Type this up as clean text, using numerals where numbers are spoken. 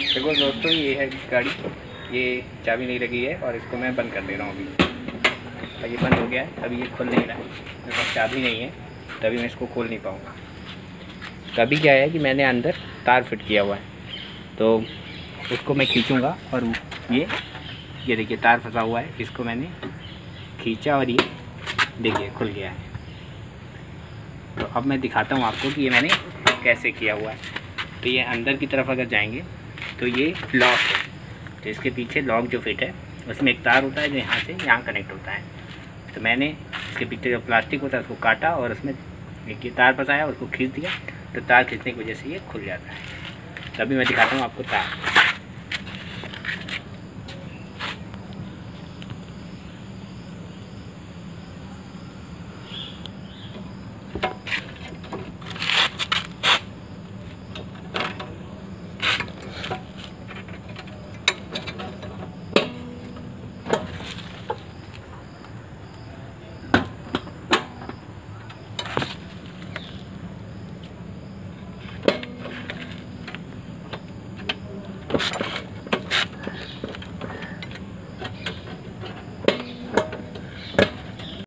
देखो दोस्तों, ये है गाड़ी, ये चाबी नहीं लगी है और इसको मैं बंद कर दे रहा हूँ अभी। ये बंद हो गया है, अभी ये खुल नहीं रहा है, मेरे पास चाबी नहीं है, तभी मैं इसको खोल नहीं पाऊँगा। तो अभी क्या है कि मैंने अंदर तार फिट किया हुआ है, तो उसको मैं खींचूँगा और ये देखिए तार फंसा हुआ है, इसको मैंने खींचा और ये देखिए खुल गया है। तो अब मैं दिखाता हूँ आपको कि ये मैंने कैसे किया हुआ है। तो ये अंदर की तरफ अगर जाएंगे तो ये लॉक है, तो इसके पीछे लॉक जो फिट है उसमें एक तार होता है जो यहाँ से यहाँ कनेक्ट होता है। तो मैंने इसके पीछे जो प्लास्टिक होता है उसको काटा और उसमें एक ये तार फंसाया, उसको खींच दिया, तो तार खींचने की वजह से ये खुल जाता है। तभी मैं दिखाता हूँ आपको तार।